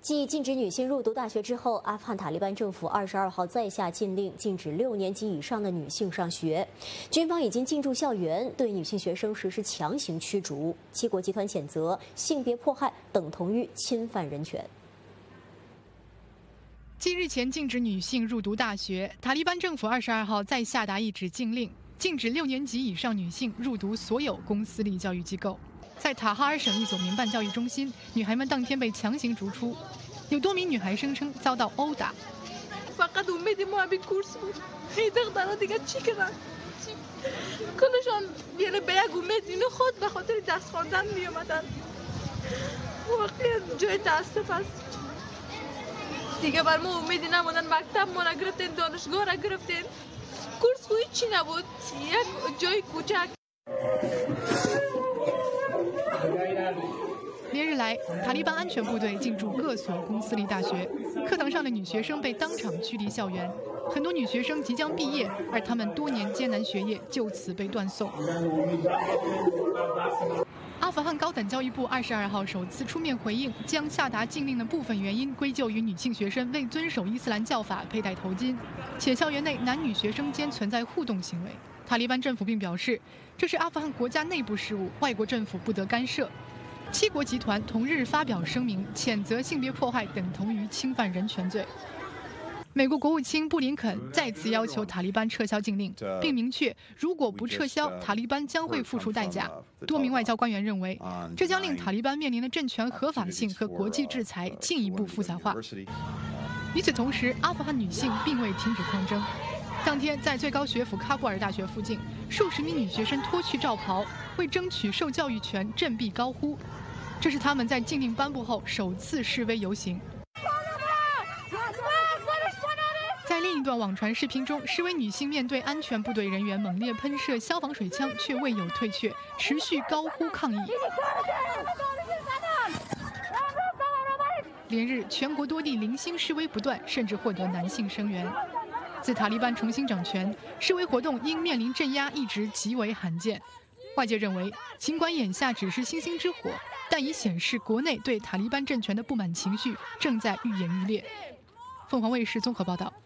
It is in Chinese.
继禁止女性入读大学之后，阿富汗塔利班政府22号再下禁令，禁止6年级以上的女性上学。军方已经进驻校园，对女性学生实施强行驱逐。七国集团谴责性别迫害等同于侵犯人权。 继日前禁止女性入读大学，塔利班政府22号再下达一纸禁令，禁止6年级以上女性入读所有公私立教育机构。 在塔哈尔省一所民办教育中心，女孩们当天被强行逐出，有多名女孩声称遭到殴打。连日来，塔利班安全部队进驻各所公私立大学，课堂上的女学生被当场驱离校园，很多女学生即将毕业，而她们多年艰难学业就此被断送。阿富汗高等教育部22号首次出面回应，将下达禁令的部分原因归咎于女性学生未遵守伊斯兰教法佩戴头巾，且校园内男女学生间存在互动行为。塔利班政府并表示，这是阿富汗国家内部事务，外国政府不得干涉。 七国集团同日发表声明，谴责性别迫害等同于侵犯人权罪。美国国务卿布林肯再次要求塔利班撤销禁令，并明确，如果不撤销，塔利班将会付出代价。多名外交官员认为，这将令塔利班面临的政权合法性和国际制裁进一步复杂化。与此同时，阿富汗女性并未停止抗争。当天，在最高学府喀布尔大学附近，数十名女学生脱去罩袍，为争取受教育权振臂高呼。 这是他们在禁令颁布后首次示威游行。在另一段网传视频中，示威女性面对安全部队人员猛烈喷射消防水枪，却未有退却，持续高呼抗议。连日，全国多地零星示威不断，甚至获得男性声援。自塔利班重新掌权，示威活动因面临镇压一直极为罕见。外界认为，尽管眼下只是星星之火。 但已显示，国内对塔利班政权的不满情绪正在愈演愈烈。凤凰卫视综合报道。